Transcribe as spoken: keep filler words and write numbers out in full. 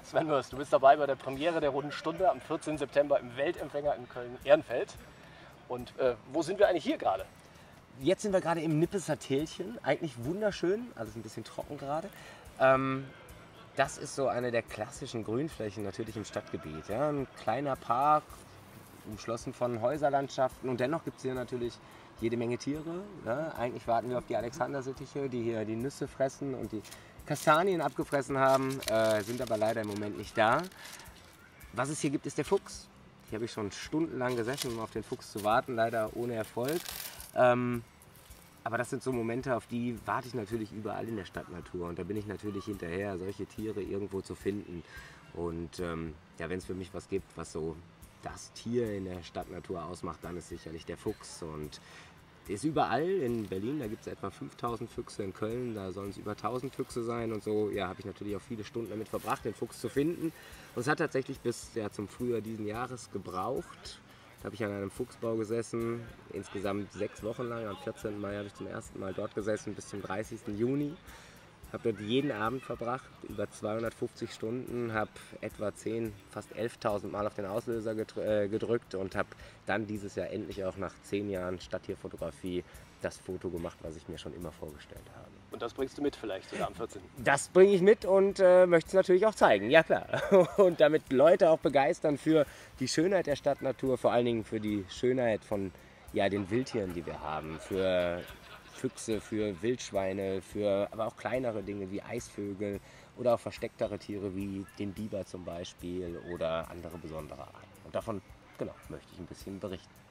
Sven Mörs, du bist dabei bei der Premiere der Runden Stunde am vierzehnten September im Weltempfänger in Köln-Ehrenfeld. Und äh, wo sind wir eigentlich hier gerade? Jetzt sind wir gerade im Nippeser Tälchen, eigentlich wunderschön, also ist ein bisschen trocken gerade. Ähm, das ist so eine der klassischen Grünflächen natürlich im Stadtgebiet. Ja? Ein kleiner Park, umschlossen von Häuserlandschaften und dennoch gibt es hier natürlich jede Menge Tiere. Ja? Eigentlich warten wir auf die Alexandersittiche, die hier die Nüsse fressen und die Kastanien abgefressen haben, äh, sind aber leider im Moment nicht da. Was es hier gibt, ist der Fuchs. Hier habe ich schon stundenlang gesessen, um auf den Fuchs zu warten, leider ohne Erfolg. Ähm, aber das sind so Momente, auf die warte ich natürlich überall in der Stadtnatur. Und da bin ich natürlich hinterher, solche Tiere irgendwo zu finden. Und ähm, ja, wenn es für mich was gibt, was so das Tier in der Stadtnatur ausmacht, dann ist sicherlich der Fuchs. Und der ist überall in Berlin, da gibt es etwa fünftausend Füchse, in Köln, da sollen es über tausend Füchse sein und so. Ja, habe ich natürlich auch viele Stunden damit verbracht, den Fuchs zu finden. Und es hat tatsächlich bis ja, zum Frühjahr diesen Jahres gebraucht. Da habe ich an einem Fuchsbau gesessen, insgesamt sechs Wochen lang. Am vierzehnten Mai habe ich zum ersten Mal dort gesessen, bis zum dreißigsten Juni. Habe dort jeden Abend verbracht, über zweihundertfünfzig Stunden, habe etwa zehn, fast elftausend Mal auf den Auslöser gedrückt und habe dann dieses Jahr endlich auch nach zehn Jahren Stadttierfotografie das Foto gemacht, was ich mir schon immer vorgestellt habe. Und das bringst du mit vielleicht sogar am vierzehnten Das bringe ich mit und äh, möchte es natürlich auch zeigen, ja klar. Und damit Leute auch begeistern für die Schönheit der Stadtnatur, vor allen Dingen für die Schönheit von ja, den Wildtieren, die wir haben, für Füchse, für Wildschweine, für aber auch kleinere Dinge wie Eisvögel oder auch verstecktere Tiere wie den Biber zum Beispiel oder andere besondere Arten. Und davon genau, möchte ich ein bisschen berichten.